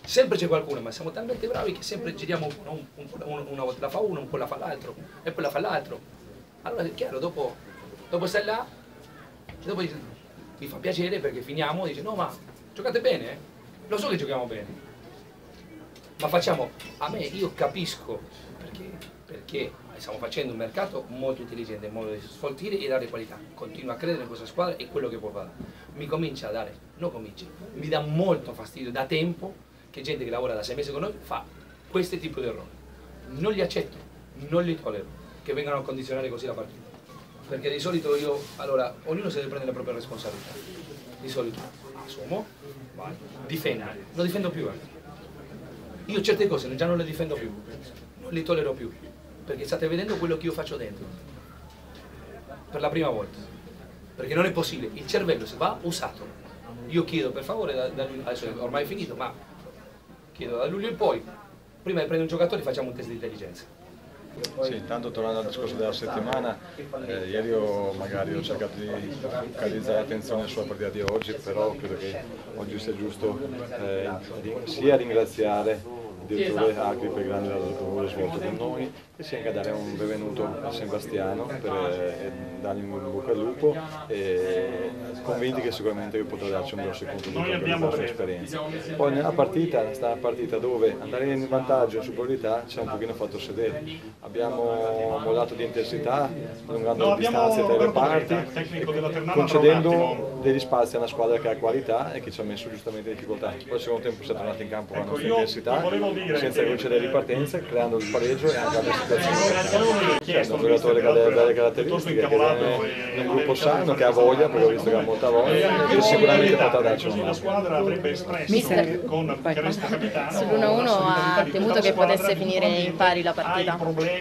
Sempre c'è qualcuno, ma siamo talmente bravi che sempre giriamo una volta la fa uno, poi la fa l'altro, e poi la fa l'altro. Allora è chiaro, dopo stai là, dopo mi fa piacere perché finiamo e dice no ma giocate bene, lo so che giochiamo bene. Ma facciamo, io capisco perché stiamo facendo un mercato molto intelligente, in modo di sfoltire e dare qualità. Continuo a credere in questa squadra e quello che può fare. Mi dà molto fastidio da tempo che gente che lavora da 6 mesi con noi fa questo tipo di errori. Non li accetto, non li tollero, che vengano a condizionare così la partita. Perché di solito ognuno si deve prendere le proprie responsabilità. Di solito assumo, difendo, non difendo più. Io certe cose già non le difendo più, non li tollero più, perché state vedendo quello che io faccio dentro, per la prima volta, perché non è possibile, il cervello se va usato. Io chiedo per favore, adesso ormai è finito, ma chiedo da luglio in poi, prima di prendere un giocatore facciamo un test di intelligenza. Sì, intanto tornando al discorso della settimana, ieri magari ho cercato di focalizzare l'attenzione sulla partita di oggi, però credo che oggi sia giusto sia ringraziare il direttore Agri per il grande lavoro svolto con noi e sia anche dare un benvenuto a Sebastiano per dargli un bocca al lupo e convinti che sicuramente potrà darci un grosso contributo per la nostra esperienza. Poi nella partita, sta una partita dove andare in vantaggio in superiorità ci ha un pochino fatto sedere. Abbiamo mollato di intensità, allungando le distanze tra i reparti e concedendo degli spazi a una squadra che ha qualità e che ci ha messo giustamente in difficoltà. Poi al secondo tempo siamo tornati in campo con la nostra intensità, senza concedere ripartenze, creando il pareggio e anche altre situazioni. C'è un giocatore che ha delle belle caratteristiche, che è un gruppo sano, che ha voglia, perché ho visto che ha molta voglia e che sicuramente potrà darci una mano. Mister, sull'1-1 ha temuto che potesse finire in pari la partita?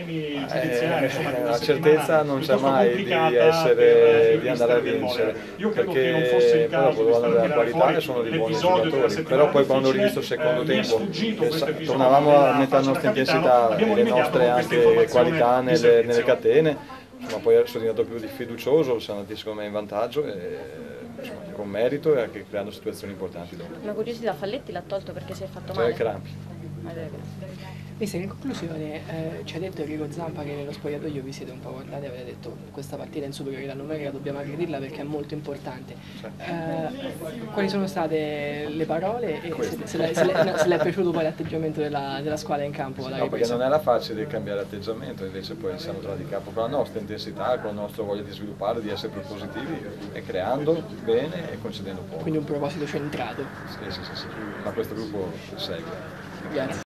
La certezza non c'è mai di andare a vincere, perché poi dopo devono avere la qualità e sono dei buoni giocatori, però poi quando ho rivisto il secondo tempo tornavamo a mettere la nostra intensità e le nostre anche qualità nelle catene, ma poi sono diventato più fiducioso, siamo andati secondo me in vantaggio con merito e anche creando situazioni importanti dopo. Una curiosità, Falletti l'ha tolto perché si è fatto male? Crampi. Mister, in conclusione ci ha detto Enrico Zampa che nello spogliatoio vi siete un po' guardati e avete detto questa partita in superiorità numerica dobbiamo aggredirla perché è molto importante. Quali sono state le parole e se le è piaciuto poi l'atteggiamento della squadra in campo? No, perché non era facile cambiare atteggiamento, invece poi siamo tornati in campo con la nostra intensità, con la nostra voglia di sviluppare, di essere più positivi e creando bene e concedendo poco. Quindi un proposito centrato. Sì, ma questo gruppo segue. Grazie.